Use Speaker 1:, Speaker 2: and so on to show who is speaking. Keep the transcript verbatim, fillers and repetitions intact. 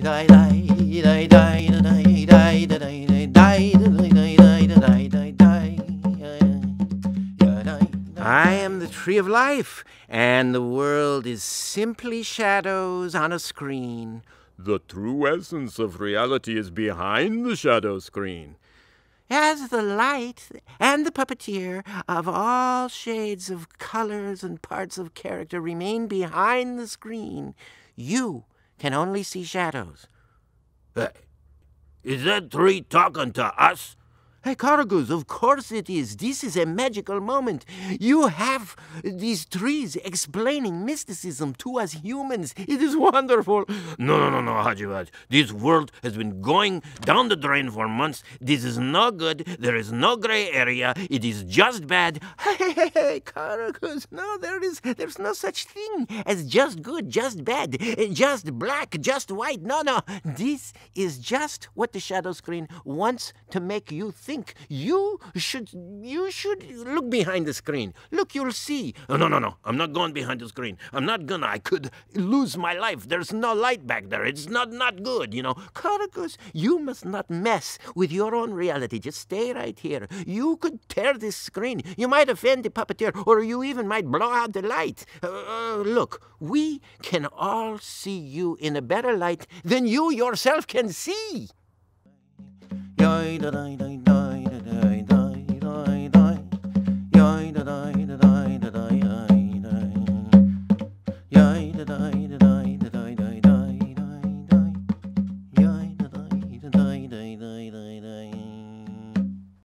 Speaker 1: I am the tree of life, and the world is simply shadows on a screen.
Speaker 2: The true essence of reality is behind the shadow screen.
Speaker 1: As the light and the puppeteer of all shades of colors and parts of character remain behind the screen, you can only see shadows.
Speaker 2: Uh, is that tree talking to us?
Speaker 1: Hey, Caraguz, of course it is. This is a magical moment. You have these trees explaining mysticism to us humans. It is wonderful.
Speaker 2: No, no, no, no, Hajiwaj. This world has been going down the drain for months. This is no good. There is no gray area. It is just bad.
Speaker 1: Hey, hey, hey, Caraguz, no, there is, there's no such thing as just good, just bad, just black, just white. No, no. This is just what the shadow screen wants to make you think. Think you should you should look behind the screen. Look, you'll see.
Speaker 2: Oh, no, no, no. I'm not going behind the screen. I'm not gonna. I could lose my life. There's no light back there. It's not not good, you know.
Speaker 1: Caraguz, you must not mess with your own reality. Just stay right here. You could tear this screen. You might offend the puppeteer, or you even might blow out the light. Uh, uh, look, we can all see you in a better light than you yourself can see.